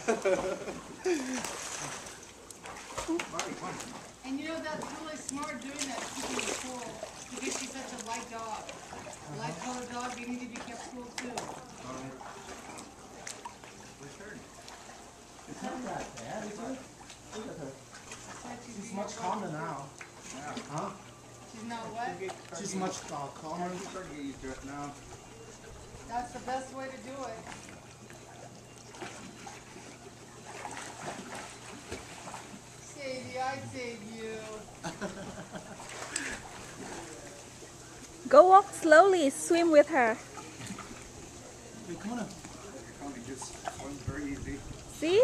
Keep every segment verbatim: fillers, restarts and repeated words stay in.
And you know that's really smart doing that, keeping it cool, because she's such a light dog. A light colored dog, they need to be kept cool too. It's not that bad, is it? Look at her. She's much calmer now. Yeah. Huh? She's not what? She's much uh, calmer. She's starting to get used to it now. That's the best way to do it. Sadie, I'd save you. Go walk slowly, swim with her. Hey, come on. Connie just swims very easy. See?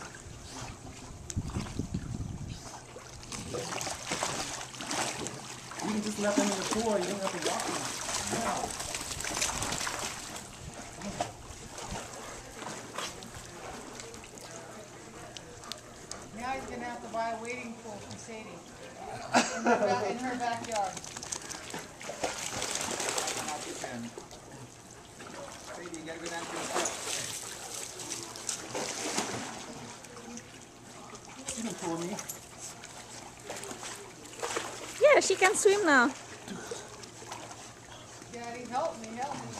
You can just let them in the pool, you don't have to walk them. Yeah. Now he's going to have to buy a wading pool for Sadie in her, ba in her backyard. Not this end. Sadie, you gotta go down to the steps. You can pull me. Yeah, she can swim now. Daddy, help me, help me.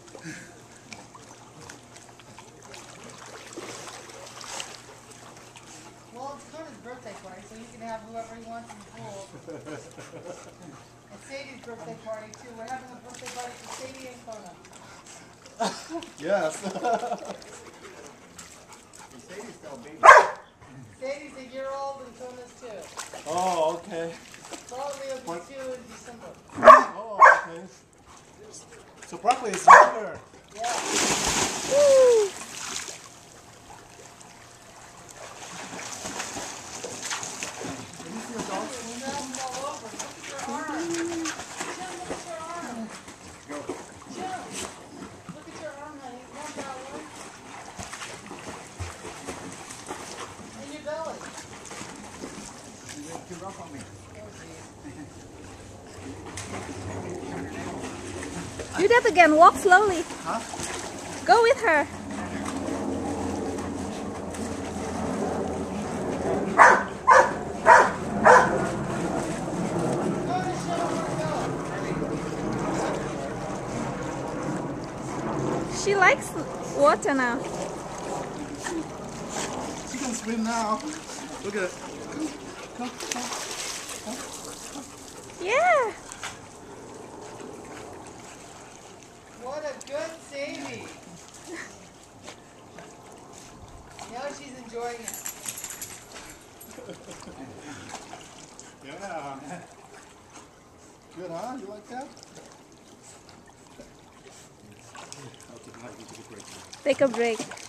Well, it's Connor's birthday party, so he can have whoever he wants in the pool. It's Sadie's birthday party too. We're having a birthday party for Sadie and Kona. Yes. Sadie's still a baby. Sadie's a year old and Kona's two. Oh, okay. Probably will be two in December. Oh, okay. So Broccoli is younger. Yeah. Woo. There's nothing all over. Look at your arm. Jim, look at your arm. Go. Jim, look at your arm, honey. Not that one. And your belly. You went too rough on me. Do that again, walk slowly. Huh? Go with her. Go to show her go. She likes water now. She can swim now. Look at it. Come, come, come. Yeah. What a good Sadie. Now she's enjoying it. Yeah. Good, huh? You like that? Take a break.